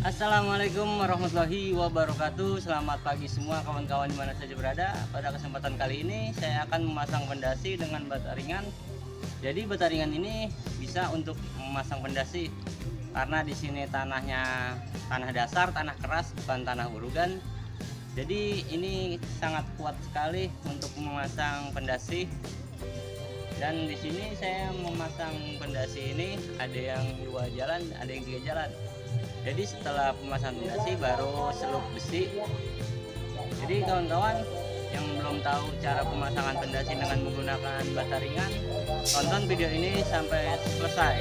Assalamualaikum warahmatullahi wabarakatuh. Selamat pagi semua kawan-kawan dimana saja berada. Pada kesempatan kali ini saya akan memasang pondasi dengan bata ringan. Jadi bata ringan ini bisa untuk memasang pondasi karena di sini tanahnya tanah dasar, tanah keras, bukan tanah urugan. Jadi ini sangat kuat sekali untuk memasang pondasi. Dan di sini saya memasang pondasi ini ada yang 2 jalan, ada yang 3 jalan. Jadi setelah pemasangan pondasi baru selup besi. Jadi kawan-kawan yang belum tahu cara pemasangan pondasi dengan menggunakan bata ringan, tonton video ini sampai selesai.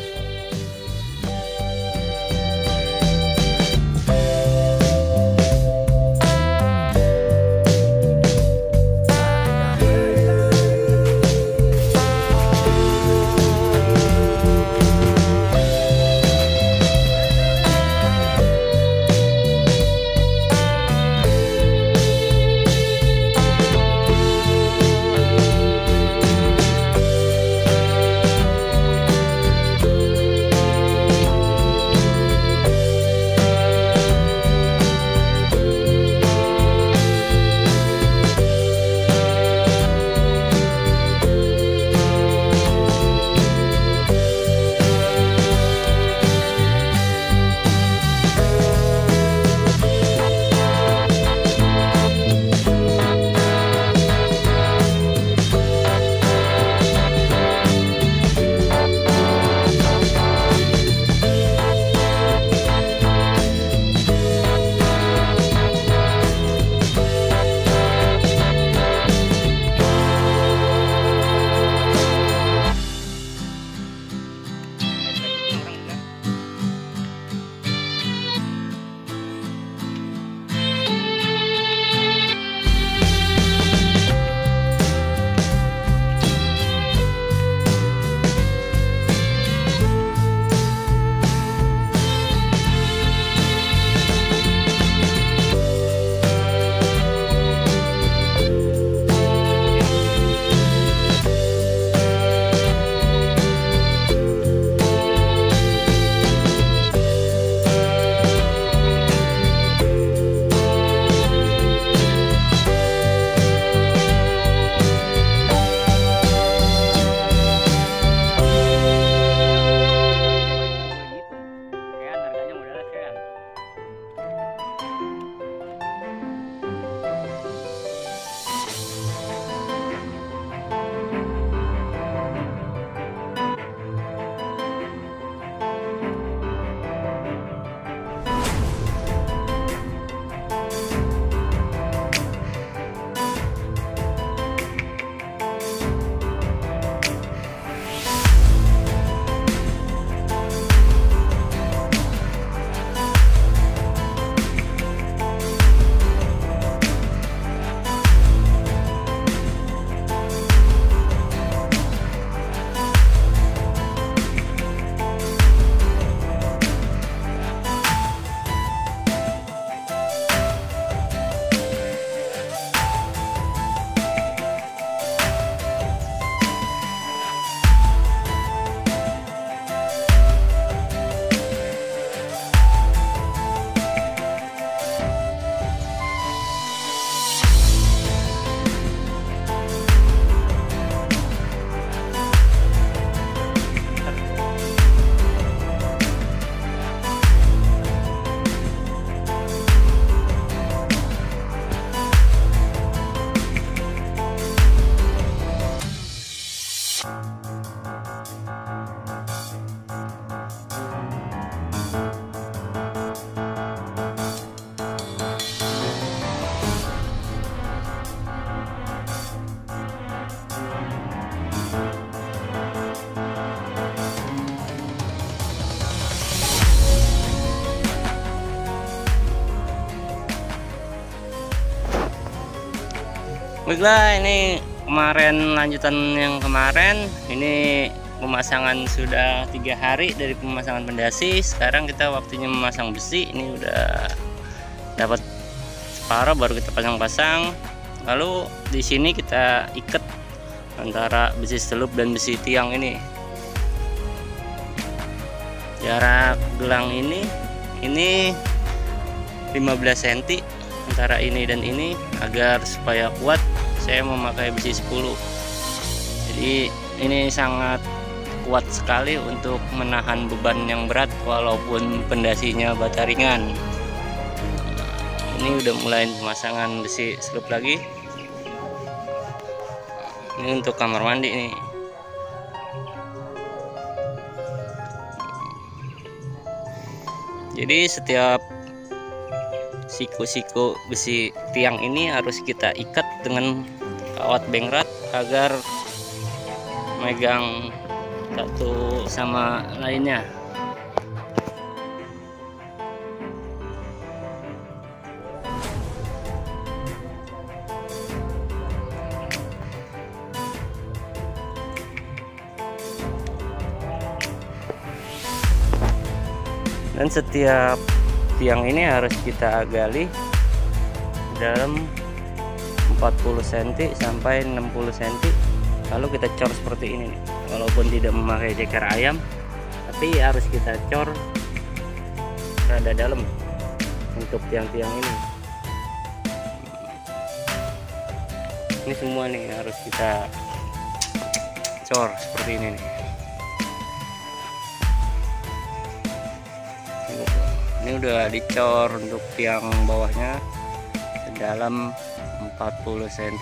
Baiklah, ini kemarin lanjutan yang kemarin. Ini pemasangan sudah 3 hari dari pemasangan pondasi. Sekarang kita waktunya memasang besi. Ini udah dapat separuh, baru kita pasang-pasang. Lalu di sini kita ikat antara besi selup dan besi tiang ini. Jarak gelang ini ini 15 cm antara ini dan ini. Agar supaya kuat, saya memakai besi 10. Jadi ini sangat kuat sekali untuk menahan beban yang berat walaupun pendasinya bata ringan. Ini udah mulai pemasangan besi selup lagi. Ini untuk kamar mandi nih. Jadi setiap siku-siku besi tiang ini harus kita ikat dengan kawat bengrat agar megang satu sama lainnya. Dan setiap tiang ini harus kita gali dalam 40 cm sampai 60 cm. Lalu kita cor seperti ini nih. Walaupun tidak memakai ceker ayam, tapi harus kita cor rada dalam untuk tiang-tiang ini. Ini semua nih harus kita cor seperti ini nih. Ini udah dicor untuk tiang bawahnya sedalam 40 cm.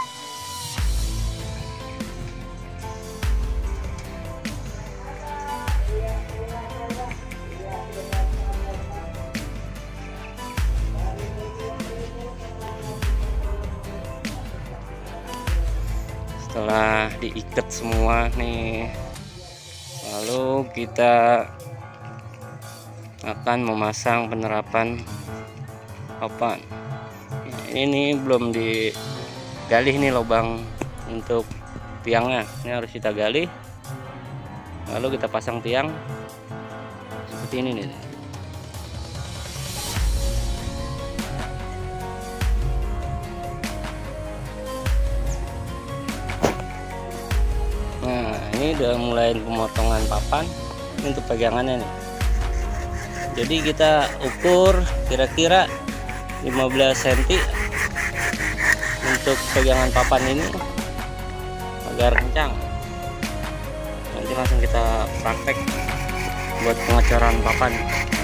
Setelah diikat semua nih, lalu kita akan memasang penerapan papan. Ini belum digali nih lubang untuk tiangnya. Ini harus kita gali, lalu kita pasang tiang seperti ini nih. Nah, ini udah mulai pemotongan papan. Ini untuk pegangannya nih. Jadi kita ukur kira-kira 15 cm untuk pegangan papan ini agar kencang. Nanti langsung kita praktek buat pengecoran papan.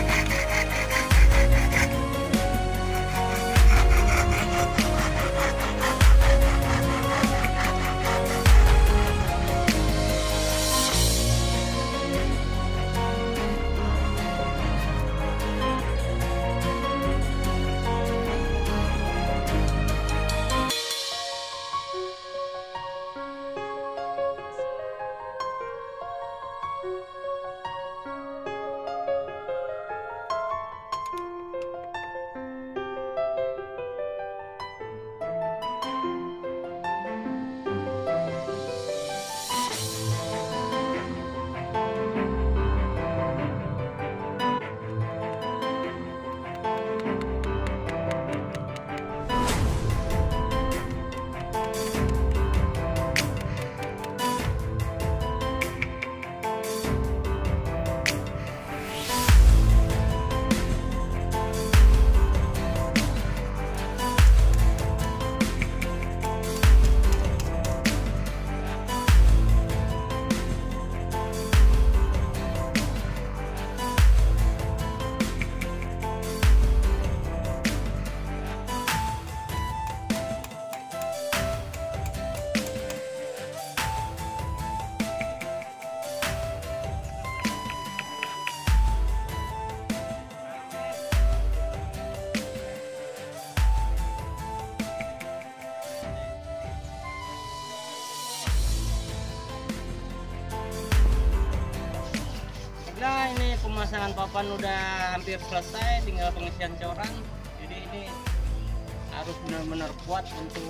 Nah, ini pemasangan papan udah hampir selesai, tinggal pengisian coran. Jadi ini harus benar-benar kuat untuk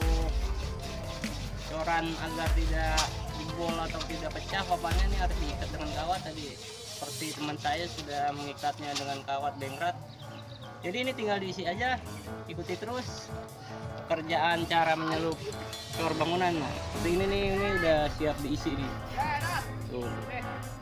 coran agar tidak jebol atau tidak pecah. Papannya ini harus diikat dengan kawat tadi. Seperti teman saya sudah mengikatnya dengan kawat bengrat. Jadi ini tinggal diisi aja, ikuti terus pekerjaan cara menyelup cor bangunan. Nah, seperti ini nih, ini udah siap diisi nih. Tuh.